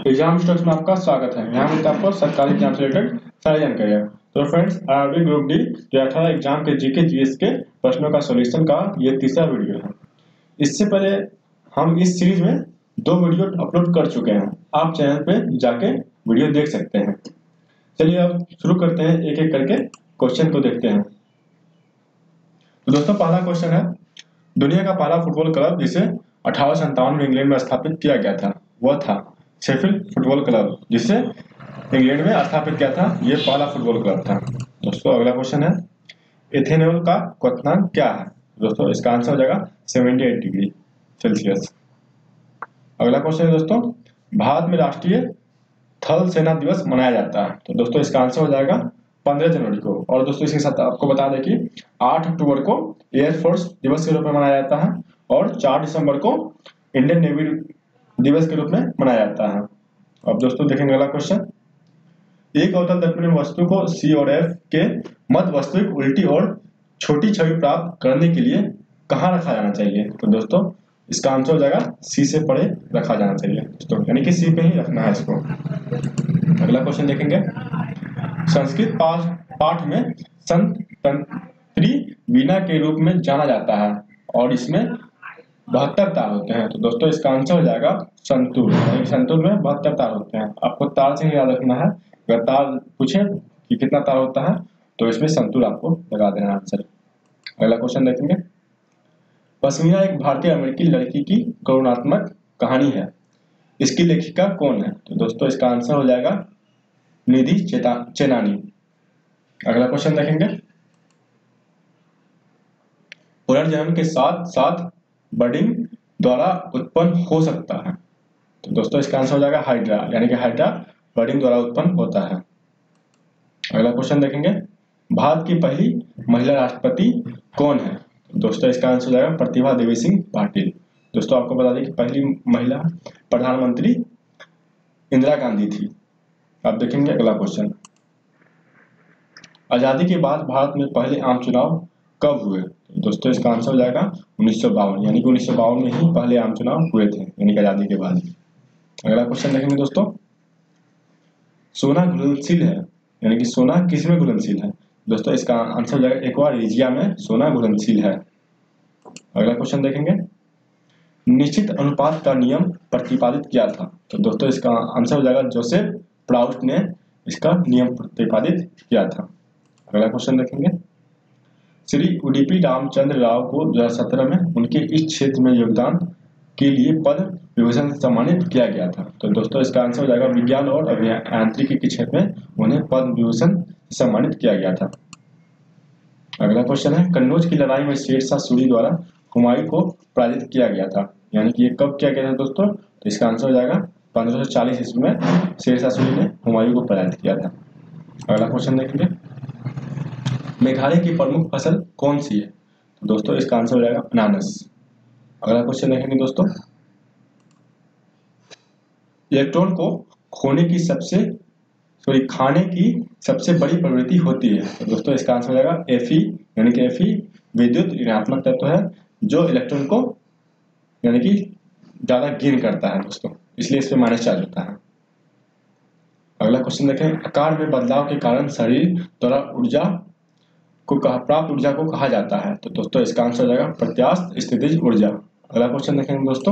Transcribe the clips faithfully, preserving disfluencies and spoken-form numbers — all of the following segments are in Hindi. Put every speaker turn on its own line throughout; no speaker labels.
एग्जाम स्टॉक्स में आपका स्वागत है। यहाँ मिलता है आपको सरकारी एग्जाम से रिलेटेड सारी जानकारियाँ। तो फ्रेंड्स, आरआरबी ग्रुप डी दो हज़ार अठारह एग्जाम के जीके जीएस के प्रश्नों का सॉल्यूशन का ये तीसरा वीडियो है। इससे पहले हम इस सीरीज में दो वीडियो अपलोड कर चुके हैं, आप चैनल पे जाके वीडियो देख सकते हैं। चलिए अब शुरू करते हैं, एक एक करके क्वेश्चन को देखते हैं। तो दोस्तों, पहला क्वेश्चन है, दुनिया का पहला फुटबॉल क्लब जिसे अठारह सौ संतावन में इंग्लैंड में स्थापित किया गया था वह था शेफील्ड फुटबॉल क्लब, जिसे इंग्लैंड में स्थापित किया था। यह पहला फुटबॉल क्लब था। दोस्तों, अगला क्वेश्चन है, इथेनॉल का क्वथनांक क्या है? दोस्तों, इसका आंसर हो जाएगा अठहत्तर डिग्री सेल्सियस। अगला क्वेश्चन है दोस्तों, भारत में राष्ट्रीय थल सेना दिवस मनाया जाता है। तो दोस्तों, इसका आंसर हो जाएगा पंद्रह जनवरी को। और दोस्तों, इसके साथ आपको बता दें कि आठ अक्टूबर को एयरफोर्स दिवस के रूप में मनाया जाता है और चार दिसंबर को इंडियन नेवी दिवस के रूप में मनाया जाता है। अब दोस्तों देखेंगे अगला क्वेश्चन, एक अवतल दर्पण में वस्तु को सी और एफ के मध्य वास्तविक उल्टी और छोटी छवि प्राप्त करने के लिए कहाँ रखा जाना चाहिए? तो दोस्तों, इसका आंसर हो जाएगा सी से परे रखा जाना चाहिए। दोस्तों, यानी कि सी पे ही रखना है इसको। अगला क्वेश्चन देखेंगे, संस्कृत पाठ में संत तंत्री वीणा के रूप में जाना जाता है और इसमें बहत्तर तार होते हैं। तो दोस्तों, इसका आंसर हो जाएगा संतूर। संतूर में बहत्तर तार होते हैं। आपको तार से ही याद रखना है। अगर तार पूछे कि कितना तार होता है तो इसमें संतूर आपको लगा देना आंसर। अगला क्वेश्चन देखेंगे, पश्मीना एक भारतीय अमेरिकी लड़की की करुणात्मक कहानी है, इसकी लेखिका कौन है? तो दोस्तों, इसका आंसर हो जाएगा निधि चेनानी। अगला क्वेश्चन देखेंगे, पुनर्जन्म के साथ साथ बर्डिंग द्वारा उत्पन्न हो सकता है। तो दोस्तों, इसका आंसर हो जाएगा हाइड्रा, यानी कि हाइड्रा बर्डिंग द्वारा उत्पन्न होता है। अगला क्वेश्चन देखेंगे, भारत की पहली महिला राष्ट्रपति कौन है? तो दोस्तों, इसका आंसर हो जाएगा प्रतिभा देवी सिंह पाटिल। दोस्तों, आपको बता दें कि पहली महिला प्रधानमंत्री इंदिरा गांधी थी। अब देखेंगे अगला क्वेश्चन, आजादी के बाद भारत में पहले आम चुनाव कब हुए? तो दोस्तों, इसका आंसर हो जाएगा उन्नीस सौ बावन, यानी कि उन्नीस सौ बावन में ही पहले आम चुनाव हुए थे, यानी कि आजादी के बाद। अगला क्वेश्चन देखेंगे दोस्तों, सोना घुलनशील है, यानी कि सोना किस में घुलनशील है? दोस्तों, इसका आंसर हो जाएगा एक्वा रिजिया में सोना घुलनशील है। अगला क्वेश्चन देखेंगे, निश्चित अनुपात का नियम प्रतिपादित किया था। तो दोस्तों, इसका आंसर हो जाएगा जोसेफ प्राउस्ट ने इसका नियम प्रतिपादित किया था। अगला क्वेश्चन देखेंगे, श्री उडुपी रामचंद्र राव को दो हजार सत्रह में उनके इस क्षेत्र में योगदान के लिए पद्म विभूषण से सम्मानित किया गया था। तो दोस्तों, इसका आंसर हो जाएगा विज्ञान और अभियांत्रिकी के क्षेत्र में उन्हें पद्म विभूषण से सम्मानित किया गया था। अगला क्वेश्चन है, कन्नौज की लड़ाई में शेरशाह सूरी द्वारा हुमायूं को पराजित किया गया था, यानी कि ये कब किया गया था दोस्तों? तो इसका आंसर हो जाएगा पंद्रह सौ चालीस ईस्वी में शेरशाह सूरी ने हुमायूं को पराजित किया था। अगला क्वेश्चन देखेंगे, मेघालय की प्रमुख फसल कौन सी है? तो दोस्तों, इसका आंसर हो जाएगा अनानास। अगला क्वेश्चन देखेंगे दोस्तों, इलेक्ट्रॉन को खोने की सबसे सॉरी खाने की सबसे बड़ी प्रवृत्ति होती है। तो दोस्तों, इसका आंसर हो जाएगा एफी, यानी कि एफी विद्युत ऋणात्मक तत्व है जो इलेक्ट्रॉन को यानी कि ज्यादा गेन करता है दोस्तों, इसलिए इस पे माइनस चार्ज होता है। अगला क्वेश्चन देखें, आकार में बदलाव के कारण शरीर द्वारा ऊर्जा को कहा प्राप्त ऊर्जा को कहा जाता है। तो दोस्तों, इसका आंसर हो जाएगा प्रत्यास्थ स्थितिज ऊर्जा। अगला क्वेश्चन देखेंगे दोस्तों,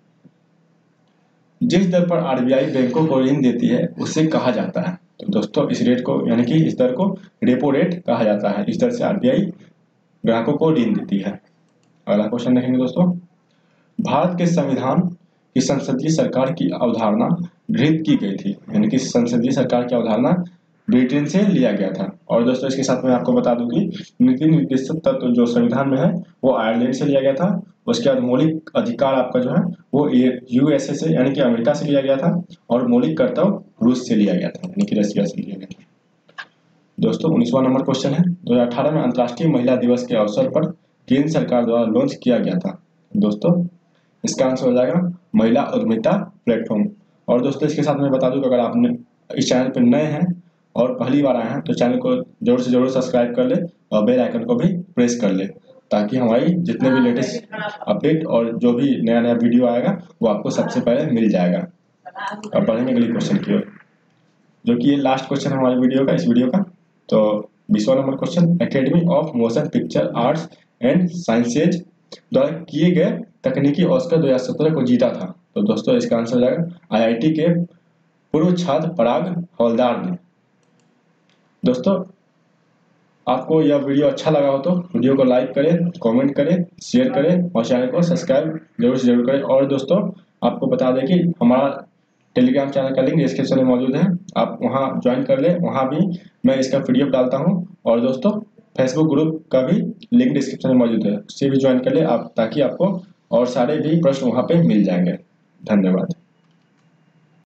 जिस दर पर आरबीआई बैंकों को ऋण देती है उसे कहा जाता है। तो दोस्तों, इस रेट को यानी कि इस दर को रेपो रेट कहा जाता है। इस दर से आरबीआई ग्राहकों को ऋण देती है। अगला क्वेश्चन देखेंगे दोस्तों, भारत के संविधान की संसदीय सरकार की अवधारणा गृहीत की गई थी, यानी कि संसदीय सरकार की अवधारणा ब्रिटेन से लिया गया था। और दोस्तों, इसके साथ में आपको बता दूं कि नीति निर्देशक तत्व जो संविधान में है वो आयरलैंड से लिया गया था। उसके बाद मौलिक अधिकार आपका जो है वो यूएसए से यानी कि अमेरिका से लिया गया था और मौलिक कर्तव्य रूस से लिया गया था, यानी कि रशिया से लिया गया था। दोस्तों, उन्नीसवां नंबर क्वेश्चन है, दो हजार अठारह में अंतर्राष्ट्रीय महिला दिवस के अवसर पर केंद्र सरकार द्वारा लॉन्च किया गया था। दोस्तों, इसका आंसर हो जाएगा महिला उद्यमिता प्लेटफॉर्म। और दोस्तों, इसके साथ मैं बता दूं कि अगर आपने इस चैनल पर नए हैं और पहली बार आए हैं तो चैनल को जरूर से जरूर सब्सक्राइब कर ले और बेल आइकन को भी प्रेस कर ले, ताकि हमारी जितने भी लेटेस्ट अपडेट और जो भी नया नया वीडियो आएगा वो आपको सबसे पहले मिल जाएगा। और पढ़ेंगे अगले क्वेश्चन की ओर, जो कि ये लास्ट क्वेश्चन है हमारे वीडियो का, इस वीडियो का। तो बीसवां number question, academy of motion picture arts and sciences द्वारा किए गए तकनीकी ऑस्कर दो हज़ार सत्रह को जीता था। तो दोस्तों इसका आंसर हो जाएगा आईआईटी के पूर्व छात्र पराग हवलदार ने। दोस्तों आपको यह वीडियो अच्छा लगा हो तो वीडियो को लाइक करें, कमेंट करें, शेयर करें और चैनल को सब्सक्राइब जरूर से जरूर करें। और दोस्तों आपको बता दें कि हमारा टेलीग्राम चैनल का लिंक डिस्क्रिप्शन में मौजूद है, आप वहां ज्वाइन कर लें, वहां भी मैं इसका पीडीएफ डालता हूं। और दोस्तों फेसबुक ग्रुप का भी लिंक डिस्क्रिप्शन में मौजूद है, उससे भी ज्वाइन कर लें आप, ताकि आपको और सारे भी प्रश्न वहां पे मिल जाएंगे। धन्यवाद।